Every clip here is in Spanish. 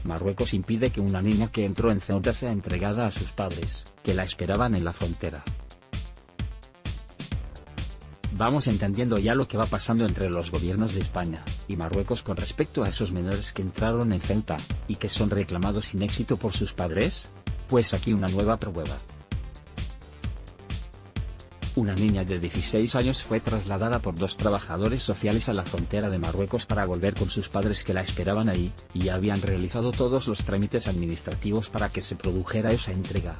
Marruecos impide que una niña que entró en Ceuta sea entregada a sus padres, que la esperaban en la frontera. Vamos entendiendo ya lo que va pasando entre los gobiernos de España y Marruecos con respecto a esos menores que entraron en Ceuta, y que son reclamados sin éxito por sus padres. Pues aquí una nueva prueba. Una niña de 16 años fue trasladada por 2 trabajadores sociales a la frontera de Marruecos para volver con sus padres que la esperaban ahí, y ya habían realizado todos los trámites administrativos para que se produjera esa entrega.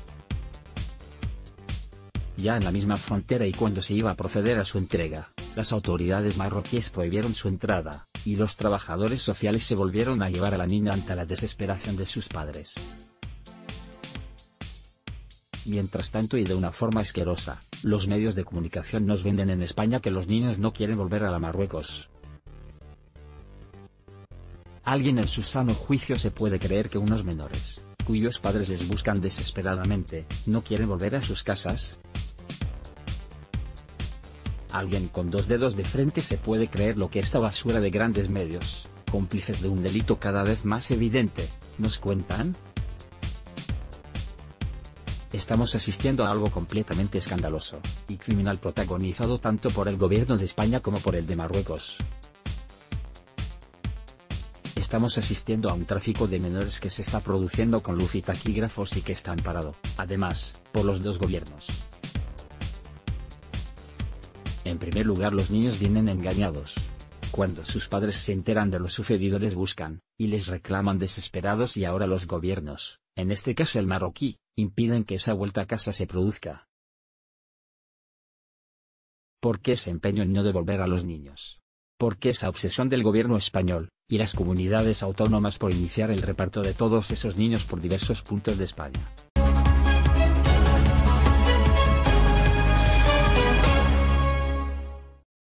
Ya en la misma frontera y cuando se iba a proceder a su entrega, las autoridades marroquíes prohibieron su entrada, y los trabajadores sociales se volvieron a llevar a la niña ante la desesperación de sus padres. Mientras tanto y de una forma asquerosa, los medios de comunicación nos venden en España que los niños no quieren volver a la Marruecos. ¿Alguien en su sano juicio se puede creer que unos menores, cuyos padres les buscan desesperadamente, no quieren volver a sus casas? ¿Alguien con 2 dedos de frente se puede creer lo que esta basura de grandes medios, cómplices de un delito cada vez más evidente, nos cuentan? Estamos asistiendo a algo completamente escandaloso y criminal protagonizado tanto por el gobierno de España como por el de Marruecos. Estamos asistiendo a un tráfico de menores que se está produciendo con luz y taquígrafos y que está amparado, además, por los 2 gobiernos. En primer lugar, los niños vienen engañados. Cuando sus padres se enteran de lo sucedido les buscan, y les reclaman desesperados, y ahora los gobiernos, en este caso el marroquí, impiden que esa vuelta a casa se produzca. ¿Por qué ese empeño en no devolver a los niños? ¿Por qué esa obsesión del gobierno español, y las comunidades autónomas por iniciar el reparto de todos esos niños por diversos puntos de España?